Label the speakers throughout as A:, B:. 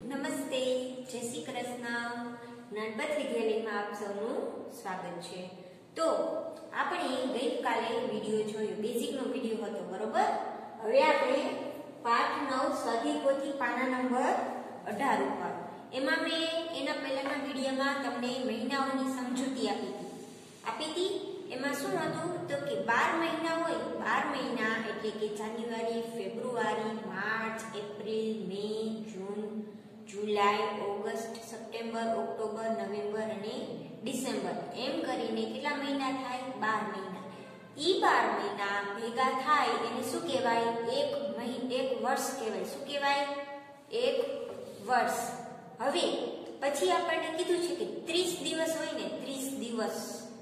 A: નમસ્તે, જય શ્રી કૃષ્ણ. ગણપત વિદ્યાલયમાં આપ સૌનું સ્વાગત છે. તો આપણે ગઈકાલે વિડિયો જોયો, બેઝિકનો વિડિયો હતો, બરોબર? હવે આપણે પાઠ 9 સ્વાધ્યાય પોથી પાના નંબર 18 ઉપર. એમાં મેં એના પહેલાના વિડિયોમાં તમને મહિનાઓની સમજૂતી આપી હતી. એમાં શું હતું તો કે 12 મહિના હોય, 12 મહિના એટલે કે January, February, March, April, May, June, July, August, September, October, November અને ડિસેમ્બર એમ કરીને કેટલા મહિના થાય? 12 મહિના. ઈ 12 મહિના ભેગા થાય એને શું કહેવાય? એક વર્ષ કહેવાય. શું કહેવાય? એક વર્ષ. હવે પછી આપણને કીધું છે કે 30 દિવસ હોય ને, 30 દિવસ.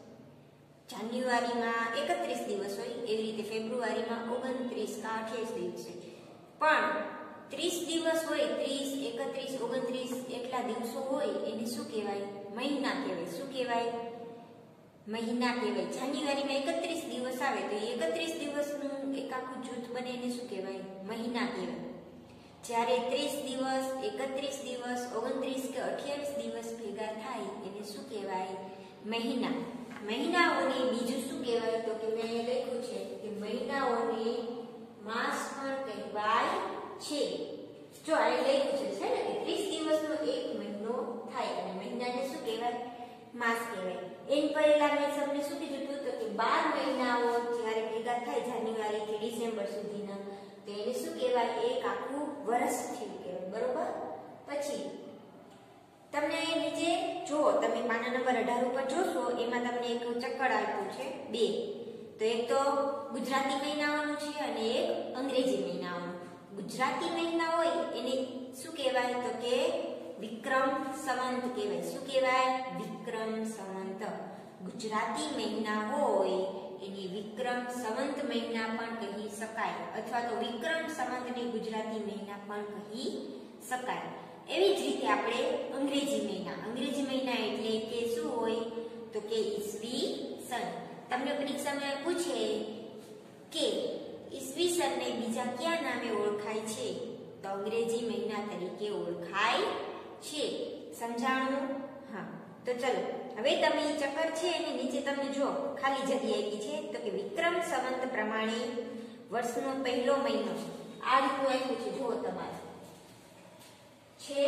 A: જાન્યુઆરીમાં 31 દિવસ હોય, એવી રીતે ફેબ્રુઆરીમાં 29 કે 28 દિવસ હોય. પણ 30 દિવસ હોય, 30, 31, 29 એટલા દિવસો હોય એને શું કહેવાય? મહિના કહેવાય. શું કહેવાય? મહિના કહેવાય. જાન્યુઆરીમાં 31 દિવસ આવે તો એ 31 દિવસનું એક આખું જૂથ બને એને શું કહેવાય? મહિના કહેવાય. જ્યારે 30 દિવસ, 31 દિવસ, 29 કે 28 દિવસ ભેગા થાય એને શું કહેવાય? મહિના. મહિનાઓને બીજું શું કહેવાય તો કે મેં લખ્યું છે કે મહિનાઓને માસ પણ કહેવાય છે. જો આ લખ્યું છે ને કે 30 દિવસનો એક મહિનો થાય અને મહિનાને શું કહેવાય? માસ કહેવાય. એન પહેલા મેં તમને શું કીધું હતું તો કે 12 મહિનાઓ જ્યારે ભેગા થાય જાન્યુઆરી થી ડિસેમ્બર સુધીના તો એને શું કહેવાય? એક આખું વર્ષ થયું કહેવાય. બરોબર? પછી તમને નીચે જો તમે પાના નંબર 18 ઉપર જોશો એમાં તમને એક ચક્કર આપ્યું છે બે. તો એક તો ગુજરાતી મહિનાઓનું છે અને એક અંગ્રેજી મહિનાઓનું. ગુજરાતી મહિના હોય એને શું કહેવાય તો કે વિક્રમ સંવત કહેવાય. શું કહેવાય? વિક્રમ સંવત. ગુજરાતી મહિના હોય એને વિક્રમ સંવત મહિના પણ કહી શકાય, અથવા તો વિક્રમ સંવતને ગુજરાતી મહિના પણ કહી શકાય. એવી જ રીતે આપણે અંગ્રેજી મહિના એટલે કે શું હોય તો કે ઈસવી સન. તમને પરીક્ષામાં પૂછે કે ઈસવી સનને બીજા કયા નામે ઓળખાય છે તો અંગ્રેજી મહિના તરીકે ઓળખાય છે. સમજાણું? હા. તો ચલો હવે તમે ચક્કર છે અને નીચે તમને જો ખાલી જગ્યા આપી છે તો કે વિક્રમ સંવત પ્રમાણે વર્ષનો પહેલો મહિનો આ રીતનું આપ્યું છે. જુઓ તમારે છે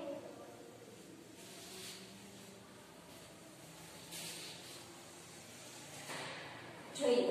A: જોઈએ.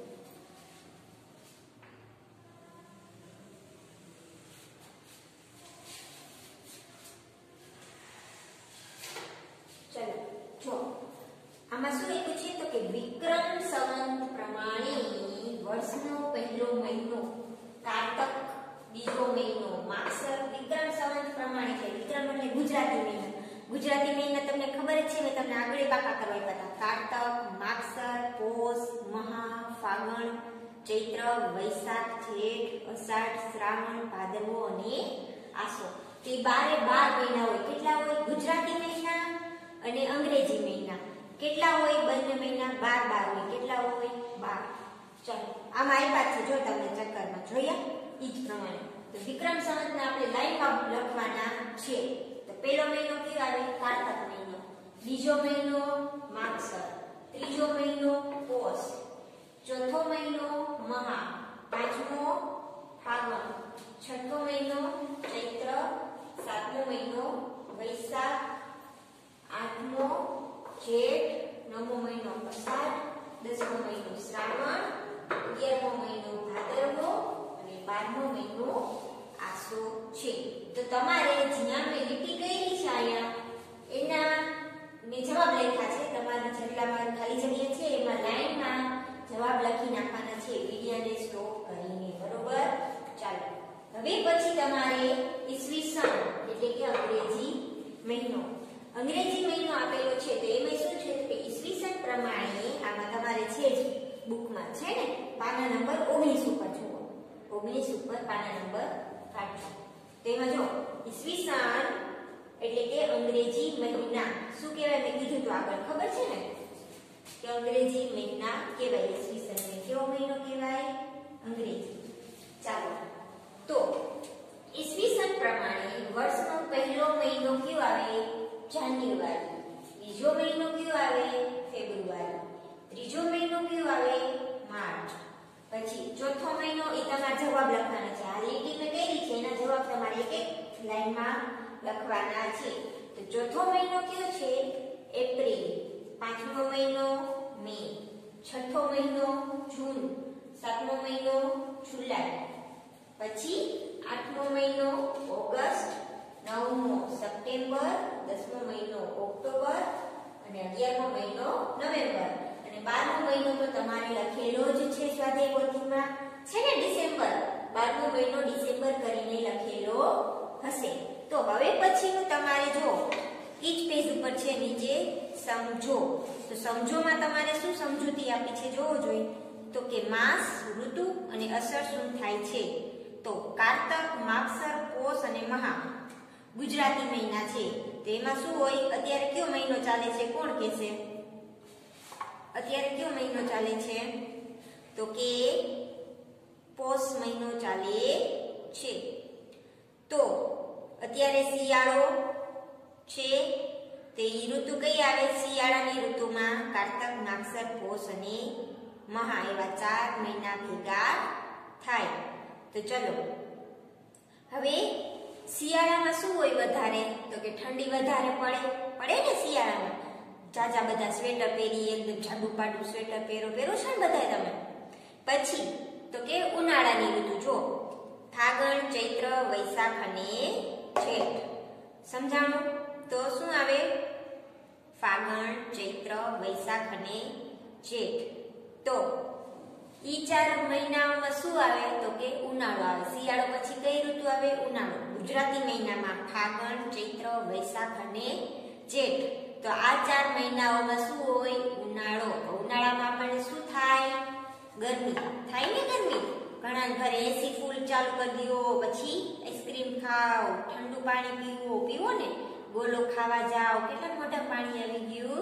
A: ચલો જો આમાં શું લખ્યું છે તો કે વિક્રમ સંવત પ્રમાણે વર્ષનો પહેલો મહિનો કારતક, બીજો મહિનો માગસર. વિક્રમ સંવત પ્રમાણે છે. વિક્રમ એટલે ગુજરાતી મહિના. ગુજરાતી મહિના તમને ખબર જ છે, મેં તમને આગળ પાકા કરવા આપ્યા હતા. કારતક, માગસર, પોષ, મહા, ફાગણ, ચૈત્ર, વૈશાખ, જેઠ, અષાઢ, શ્રાવણ, ભાદરવો અને આસો. તે 12 મહિના હોય. કેટલા હોય? ગુજરાતી મહિના અને અંગ્રેજી મહિના કેટલા હોય? બંને મહિના 12 હોય. કેટલા હોય? 12. ચલો આમાં આપ્યા છે જો તમને ચક્કરમાં જોયા ઈ જ પ્રમાણે. તો વિક્રમ સંવતને આપણે લાઈનમાં લખવાના છે. તો પહેલો મહિનો કયો આવે? કારતક મહિનો. બીજો મહિનો માગસર. ત્રીજો મહિનો પોષ. ચોથો મહિનો મહા. પાંચમો ફાગણ. છઠ્ઠો મહિનો ચૈત્ર. સાતમો મહિનો વૈશાખ. આઠમો જેઠ. નવમો મહિનો અષાઢ. 10મો મહિનો શ્રાવણ. 11મો મહિનો ભાદરવો અને 12મો મહિનો આસો છે. તો તમારે જ્યાં મેં લીટી કરેલી છે આયા એના મેં જવાબ લખ્યા છે. તમારે જેટલામાં ખાલી જગ્યા છે એમાં લાઈનમાં જવાબ લખી નાખવાના છે વિડિયોને સ્ટોપ કરીને. બરોબર? ચાલો હવે પછી તમારે ઈસવી સન એટલે કે અંગ્રેજી મહિનો. અંગ્રેજી મહિનો આપેલો છે તો એમાં શું છે કે ઈસવી સન પ્રમાણે આમાં તમારે છે જ બુકમાં છે ને પાના નંબર 19 ઉપર જુઓ. 19 ઉપર પાના નંબર કાઢો. તેમાં જો ઈસવી સન એટલે કે અંગ્રેજી મહિના શું કહેવાય? મેં કીધું તો આગળ ખબર છે ને કે અંગ્રેજી મહિના કહેવાય. ઈસવી સનને કેવો મહિનો કહેવાય? અંગ્રેજી. ચાલો તો ઈસવીસન પ્રમાણે વર્ષનો પહેલો મહિનો કયો આવે? જાન્યુઆરી. બીજો મહિનો કયો આવે? ફેબ્રુઆરી. ત્રીજો મહિનો કયો આવે? માર્ચ. પછી ચોથો મહિનો એ તમારે જવાબ લખવાના છે. આ લીટી મેં કરી છે એના જવાબ તમારે એક એક લાઈનમાં લખવાના છે. તો ચોથો મહિનો કયો છે? એપ્રિલ. પાંચમો મહિનો મે. છઠ્ઠો મહિનો જૂન. સાતમો મહિનો જુલાઈ. પછી આઠમો મહિનો ઓગસ્ટ. નવમો સપ્ટેમ્બર. 10મો મહિનો ઓક્ટોબર અને 11મો મહિનો નવેમ્બર. અને 12મો મહિનો તો તમારે લખેલો જ છે સ્વાધ્યાય પોથીમાં છે ને ડિસેમ્બર. 12મો મહિનો ડિસેમ્બર કરીને લખેલો હશે. તો હવે પછીનું તમારે જો ઈજ પેજ ઉપર છે નીચે સમજો. તો સમજોમાં તમારે શું સમજૂતી આપી છે જોવો જોઈએ. તો કે માસ, ઋતુ અને અસર શું થાય છે. તો કારતક, માગસર, પોષ અને મહા ગુજરાતી મહિના છે. તો એમાં શું હોય? અત્યારે કયો મહિનો ચાલે છે? કોણ કહેશે? અત્યારે કયો મહિનો ચાલે છે? તો કે પોષ મહિનો ચાલે છે. તો અત્યારે શિયાળો છે. તે ઋતુ કઈ આવે? શિયાળાની ઋતુમાં કારતક, માગસર, પોષ અને મહા એવા 4 મહિના ભેગા થાય. તો ચલો હવે શિયાળામાં શું હોય વધારે? તો કે ઠંડી વધારે પડે ને શિયાળામાં. જાજા બધા સ્વેટર પહેરી, એકદમ જાડું પાડું સ્વેટર પહેરો છો ને બધા તમે. પછી તો કે ઉનાળાની ઋતુ જો ફાગણ, ચૈત્ર, વૈશાખ અને જેઠ. સમજાણું? તો શું આવે? ફાગણ, ચૈત્ર, વૈશાખ અને જેઠ. તો ઈ 4 મહિનાઓમાં શું આવે? તો કે ઉનાળો આવે. શિયાળો પછી કઈ ઋતુ આવે? ઉનાળો. ગુજરાતી મહિનામાં ફાગણ, ચૈત્ર, વૈશાખ અને જેઠ. તો આ 4 મહિનાઓમાં શું હોય? ઉનાળો. ઉનાળામાં આપણને શું થાય? ગરમી થાય ને. ગરમી ઘણા ઘરે એસી ફૂલ ચાલુ કરી દો, પછી આઈસ્ક્રીમ ખાઓ, ઠંડુ પાણી પીવો ને, ગોલો ખાવા જાઓ. કેટલા મોટા પાણી આવી ગયું.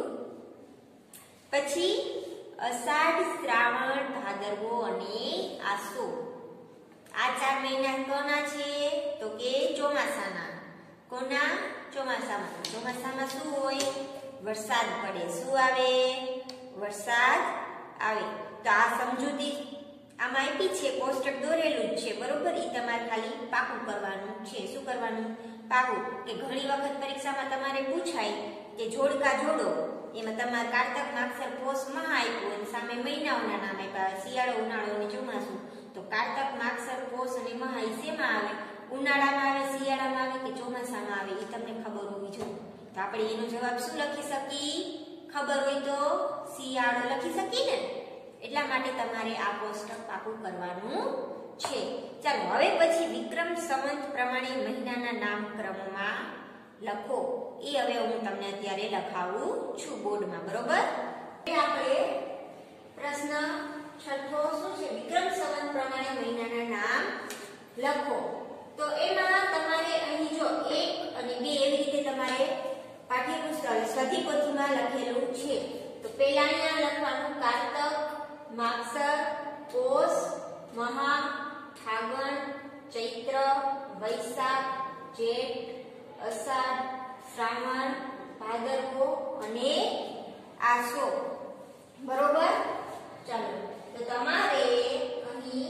A: પછી અષાઢ, શ્રાવણ, ભાદરવો અને આસો. આ 4 મહિના કોના છે? તો કે ચોમાસાના. કોના? ચોમાસામાં. ચોમાસામાં શું હોય? વરસાદ પડે. શું આવે? વરસાદ આવે. તો આ સમજૂતી આમાં આપી છે, કોષ્ટક દોરેલું જ છે બરોબર. એ તમારે ખાલી પાકું કરવાનું છે. શું કરવાનું? પાકું. કે ઘણી વખત પરીક્ષામાં તમારે પૂછાય કે જોડકા જોડો. એમાં તમારે કારતક, માગસર, પોષ, મહા આપ્યું અને સામે મહિનાઓના નામ આપ્યા. શિયાળો, ઉનાળો અને ચોમાસું. તો કારતક, માગસર, પોષ અને મહા એ શેમાં આવે? ઉનાળામાં આવે, શિયાળામાં આવે કે ચોમાસામાં આવે? એ તમને ખબર હોવી જોઈએ. તો આપણે એનો જવાબ શું લખી શકીએ? ખબર હોય તો શિયાળો લખી શકીએ ને. એટલા માટે તમારે આ કોષ્ટક પાકું કરવાનું છે. ચાલો હવે પછી વિક્રમ સંવત પ્રમાણે મહિનાના નામક્રમમાં લખો. એ હવે હું તમને અત્યારે લખાવું છું બોર્ડમાં બરોબર. આપણે પ્રશ્ન છઠ્ઠો શું છે? વિક્રમ સંવત પ્રમાણે મહિનાના નામ લખો. તો એમાં તમારે અહીં જો 1 અને 2 એવી રીતે તમારે પાઠ્યપુસ્તક સ્વાધ્યાય પોથીમાં લખેલું છે. તો પહેલા અહીંયા લખવાનું કારતક, માગસર, પોષ, મહા, ફાગણ, ચૈત્ર, વૈશાખ, જેઠ, અષાઢ, શ્રાવણ, ભાદરવો અને આસો. બરોબર. ચાલો તો તમારે અહીં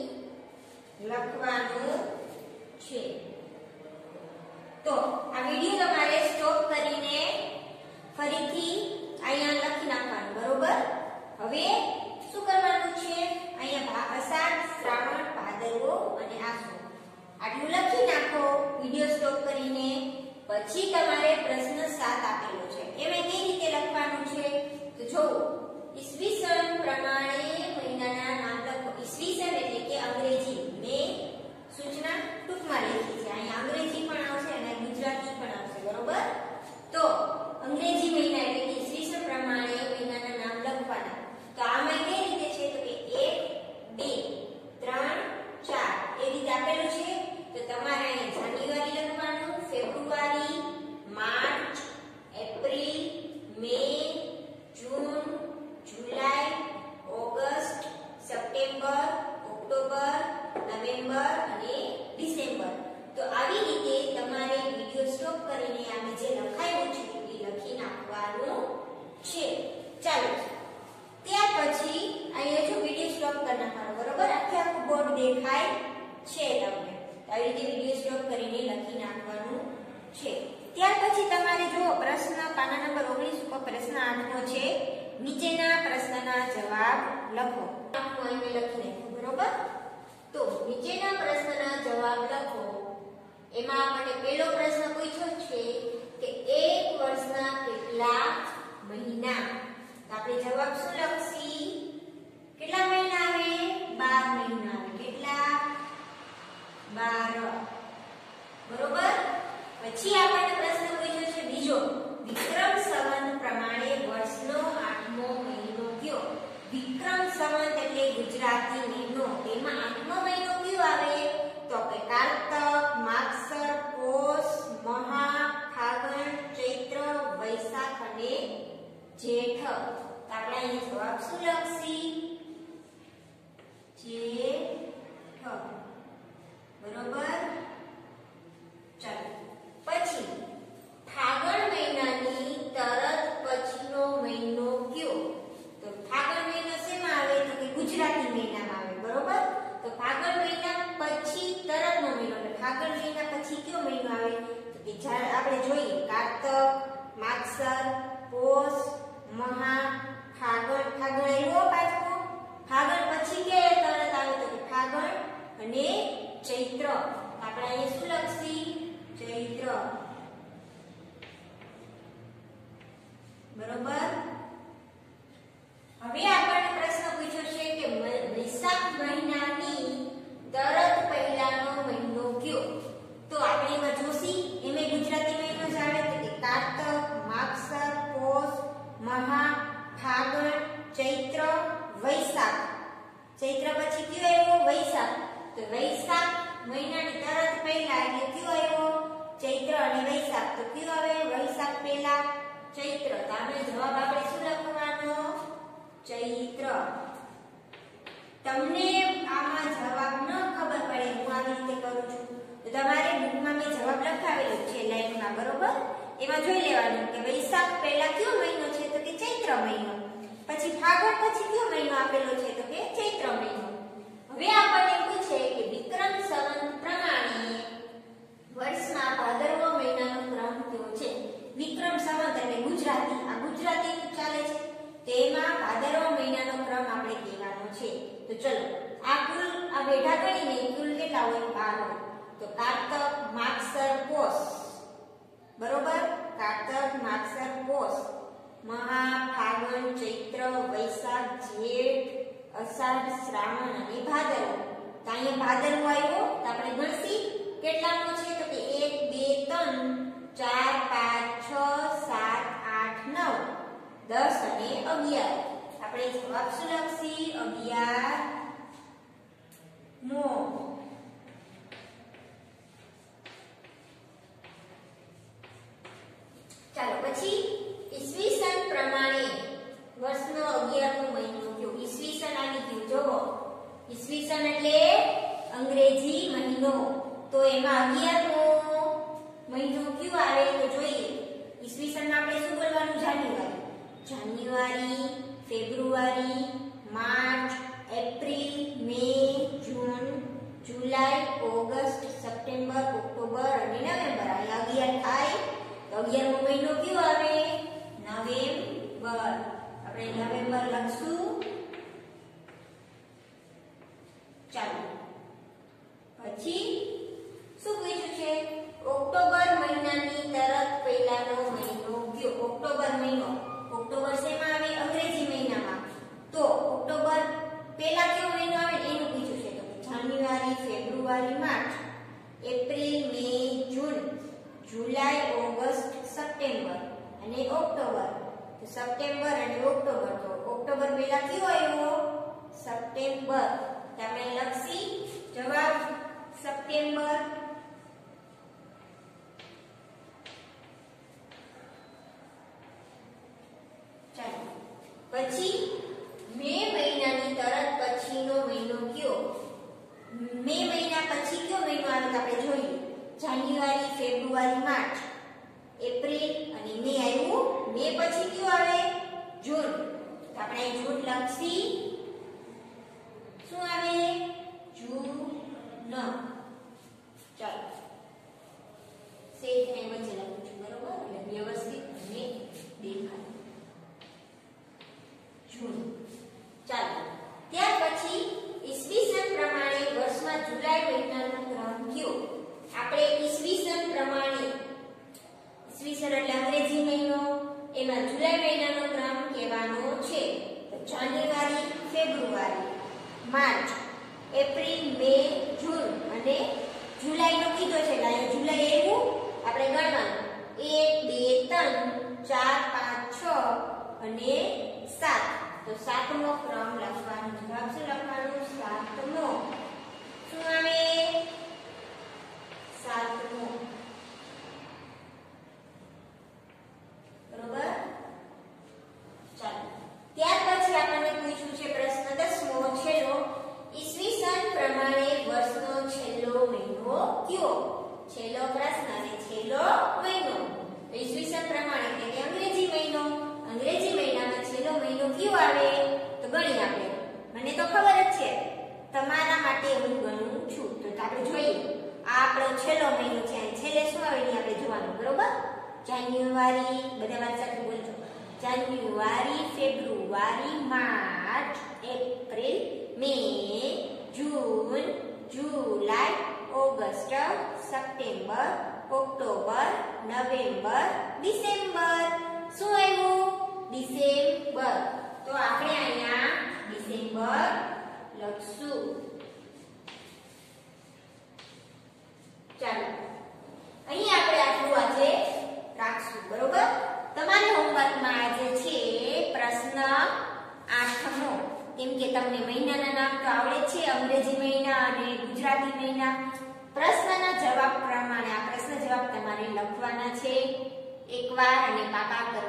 A: લખવાનું છે. તો આ વિડિયો તમારે સ્ટોપ કરીને ફરીથી અહીંયા લખી નાખવાનું બરોબર. હવે શું કરવાનું છે? અહીંયા અષાઢ, શ્રાવણ, ભાદરવો અને આસો આટલું લખી નાખો વિડિયો સ્ટોપ કરીને. પછી તમારે પ્રશ્ન 7 આપેલો છે. એમાં કઈ રીતે લખવાનું છે? તો જો ઈસવીસન પ્રમાણે મહિનાના નામ લખો. ઈસવીસન એટલે કે અંગ્રેજી. મેં સૂચના ટૂંકમાં લખી છે. અહીંયા અંગ્રેજી પણ આવશે અને ગુજરાતી પણ આવશે બરોબર. તો અંગ્રેજી મહિના એટલે કે ઈસવીસન પ્રમાણે મહિનાના નામ લખવાના. તો આમાં કઈ રીતે છે? તો કે 1 2 3 4 એ રીતે આપેલું છે. તો તમારે અહીંયા જાન્યુઆરી લખવાનું, February, March, April, May, June, July, August, September, October, November અને ડિસેમ્બર. पाना नंबर 19 पर प्रश्न 8मो छे नीचेना प्रश्नना जवाब लखो। 8मो અહીં લખી નાખ્યું બરોબર। તો નીચેના પ્રશ્નના જવાબ લખો। એમાં આપણે પહેલો પ્રશ્ન પૂછ્યો છે કે એક વર્ષના કેટલા મહિના। તો આપણે જવાબ શું લખશી? કેટલા મહિના આવે? 12 મહિના આવે। કેટલા? 12 બરોબર। પછી આપણને પ્રશ્ન પૂછ્યો છે બીજો વિક્રમ સંવત પ્રમાણે વર્ષનો 8મો મહિનો કયો? વિક્રમ સંવત એટલે ગુજરાતી મહિનો, તેમાં 8મો મહિનો કયો આવે? તો કે કારતક, માગસર, પોષ, મહા, ફાગણ, ચૈત્ર, વૈશાખ અને જેઠ। તો આપણે અહીં જવાબ શું લખશી? જેઠ બરોબર। ચાલો પછી ફાગણ મહિનાની તરત પછીનો મહિનો કયો? તો ફાગણ મહિનો શેમાં આવે? તો કે ગુજરાતી મહિનામાં આવે બરોબર। તો ફાગણ મહિના પછી તરતનો મહિનો એટલે ફાગણ મહિના પછી કયો મહિનો આવે? તો કે જ્યારે આપણે જોઈએ કારતક, માગસર, પોષ, મહા, ફાગણ। ફાગણ આવ્યો પાછો, ફાગણ પછી કે તરત આવે? તો કે ફાગણ અને ચૈત્ર। આપણે અહીં શું લખશી? ચૈત્ર બરોબર। હવે આપણને પ્રશ્ન પૂછ્યો છે કે વૈશાખ મહિનાની તરત પહેલાનો મહિનો કયો? તો આપણે એમાં જોશી એમાં ગુજરાતી મહિનો જ આવે તો કે કારતક, માગસર, પોષ, મહા, ફાગણ, ચૈત્ર, વૈશાખ। ચૈત્ર પછી કયો આવ્યો? વૈશાખ। તો વૈશાખ મહિનાની તરત પહેલા એટલે કયો આવ્યો? ચૈત્ર અને વૈશાખ। તો કયો આવે? વૈશાખ પહેલા ચૈત્ર। તો આનો જવાબ આપણે શું લખવાનો? ચૈત્ર। તમને આમાં જવાબ ન ખબર પડે હું આવી રીતે કરું છું તો તમારે બુકમાં મેં જવાબ લખાવેલો છે લાઈનમાં બરોબર। એમાં જોઈ લેવાનું કે વૈશાખ પહેલા કયો મહિનો છે? તો કે ચૈત્ર મહિનો। પછી ફાગણ પછી કયો મહિનો આપેલો છે? તો કે ચૈત્ર મહિનો। હવે આપણને પૂછે કે વિક્રમ સંવત પ્રમાણે વર્ષમાં ભાદરવો મહિનાનો ક્રમ કયો છે? વિક્રમ સંવત એટલે ગુજરાતી, આ ગુજરાતી ચાલે છે તેમાં ભાદરવો મહિનાનો ક્રમ આપણે કહેવાનો છે। તો ચલો આ કુલ આ બેઠા ગણીને કુલ કેટલા હોય? 12 હોય। તો કારતક, માગસર, પોષ બરોબર। કારતક, માગસર, પોષ, મહા, ફાગણ, ચૈત્ર, વૈશાખ, જેઠ, અષાઢ, શ્રાવણ અને ભાદરવો। તો અહીંયા ભાદરવો આવ્યો તો આપણે ગણશી કેટલાનો છે? તો કે 1 2 3 4 5 6 7 8 9 10 અને 11। આપણે જવાબ શું લખશી? 11મો। ચાલો પછી ઈસવીસન પ્રમાણે વર્ષનો 11મો મહિનો કયો? ઈસવીસન આવી ગયું જોવો। ઈસવીસન એટલે અંગ્રેજી મહિનો તો એમાં 11મો મહિનો કયો આવે? તો જોઈએ ઈસવીસનમાં આપણે શું બોલવાનું? January. January, February, March, April, May, June, July, August, September, October અને નવેમ્બર। અહીંયા 11 થાય તો 11મો મહિનો કયો આવે? નવેમ્બર। આપણે નવેમ્બર લખશું। ચાલો પછી શું પૂછ્યું છે? ઓક્ટોબર મહિનાની તરત પહેલાનો મહિનો કયો? ઓક્ટોબર મહિનો, ઓક્ટોબર શેમાં આવે? અંગ્રેજી મહિનામાં। તો ઓક્ટોબર પહેલા કયો મહિનો આવે એનું પૂછ્યું છે। તો January, February, March, April, May, June, July, August, September અને ઓક્ટોબર। તો સપ્ટેમ્બર અને ઓક્ટોબર। તો ઓક્ટોબર પહેલા કયો આવ્યો? સપ્ટેમ્બર। તો આપણે લખશી જવાબ સપ્ટેમ્બર। ચાલો પછી મે મહિનાની તરત પછીનો મહિનો કયો? મે મહિના પછી કયો મહિનો આવે તો આપણે જોઈએ જાન્યુઆરી, ફેબ્રુઆરી, માર્ચ, એપ્રિલ અને મે આવ્યું। મે પછી કયો આવે? જૂન। તો આપણે જૂન લખશી। શું આવે? જૂન। ચાલો સેજ ને વચ્ચે લખું છું બરોબર એટલે વ્યવસ્થિત અને માર્ચ, એપ્રિલ, મે, જૂન અને જુલાઈનો કીધો છે એટલે અહીંયા જુલાઈ આવ્યું આપણે ગણવાનું 1 2 3 4 5 6 અને 7 તો 7મો ક્રમ લખવાનો જવાબ શું લખવાનું 7મો શું આવે 7મો બરોબર ચાલો ત્યાર પછી આપણને પૂછ્યું છે પ્રશ્ન 10મો છેલ્લો ઈસવીસન પ્રમાણે વર્ષનો છેલ્લો મહિનો કયો છેલ્લો પ્રશ્ન અને છેલ્લો મહિનો ઈસવીસન પ્રમાણે એટલે કે અંગ્રેજી મહિનામાં છેલ્લો મહિનો કયો આવે તો ગણી આપણે મને તો ખબર જ છે તમારા માટે હું ગણું છું તો આપણે જોઈએ આ આપણો છેલ્લો મહિનો છે અને છેલ્લે શું આવે એ આપણે જોવાનું બરોબર જાન્યુઆરી બધા વાત સાથે બોલજો January February March April May June July August September October November December શું આવ્યું ડિસેમ્બર તો આપણે અહીંયા ડિસેમ્બર લખશું ચાલો અહીં આપણે આટલું આજે રાખશું બરોબર તમારે હોમવર્કમાં આજે છે પ્રશ્ન 8મો કેમ કે તમને મહિનાના નામ તો આવડે છે અંગ્રેજી મહિના અને ગુજરાતી મહિના પ્રશ્નના જવાબ પ્રમાણે આ પ્રશ્ન જવાબ તમારે લખવાના છે એકવાર અને પાકા